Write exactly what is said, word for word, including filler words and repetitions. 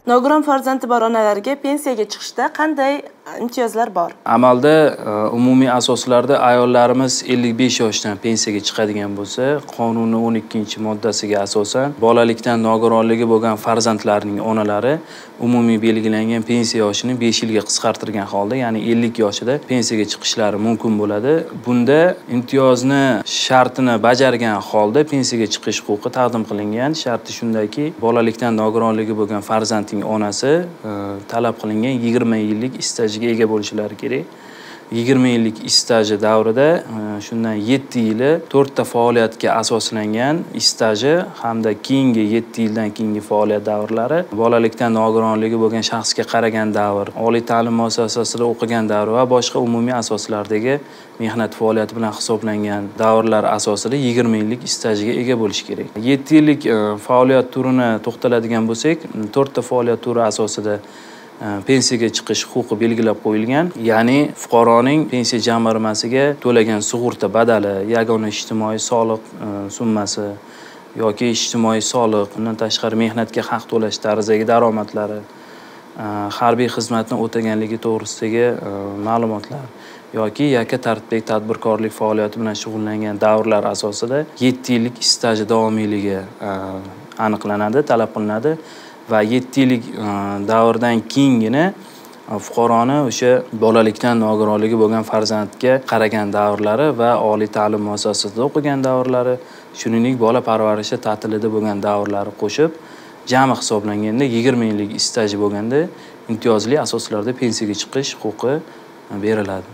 Nogiron farzandi bor onalarga pensiyaga chiqishda qanday imtiyozlar bor? Amalda umumiy asoslarda ayollarimiz ellik besh yoshdan pensiyaga chiqadigan bo'lsa, qonunning o'n ikkinchi moddasiga asosan bolalikdan nogironligi bo'lgan farzandlarning onalari umumiy belgilangan pensiya yoshini besh yilga qisqartirgan holda, ya'ni ellik yoshida pensiyaga chiqishlari mumkin bo'ladi. Bunda imtiyozni shartini bajargan holda pensiyaga chiqish huquqi taqdim qilingan. Sharti shundaki, bolalikdan nogironligi bo'lgan farzandning onasi talab qilingan yigirma yillik stajiga ega bo'lishlari kerak. yigirma yillik staji davrida shundan yetti yili to'rtta faoliyatga asoslangan staji hamda keyingi yetti yildan keyingi faoliyat davrlari bolalikdan nogironligi bo'lgan shaxsga qaragan davr, oliy ta'lim muassasasida o'qigan davr va boshqa umumiy asoslardagi mehnat faoliyati bilan hisoblangan davrlar asosida yigirma yillik stajiga ega bo'lish kerak. yetti yillik faoliyat turini to'xtaladigan bo'lsak, to'rtta faoliyat turi asosida pensiyaga chiqish huquqi belgilab qo'yilgan. Ya'ni fuqaroning pensiya jamg'armasiga to'lagan sug'urta badali, yagona ijtimoiy soliq summasi yoki ijtimoiy soliq, undan tashqari mehnatga haq to'lash tarzidagi daromadlari, harbiy xizmatni o'taganligi to'g'risidagi ma'lumotlar yoki yakka tartibdagi tadbirkorlik faoliyati bilan shug'ullangan davrlar asosida yetti yillik staji davomiyligi aniqlanadi, talab qilinadi. Va yetti yillik davrdan keyingina fuqaroni o'sha bolalikdan nogironligi bo'lgan farzandga qaragan davrlari va oliy ta'lim muassasasida o'qigan davrlari, shuningdek bola parvarishi ta'tilida bo'lgan davrlari qo'shib jami hisoblanganda yigirma yillik staji bo'lganda imtiyozli asoslarda pensiyaga chiqish huquqi beriladi.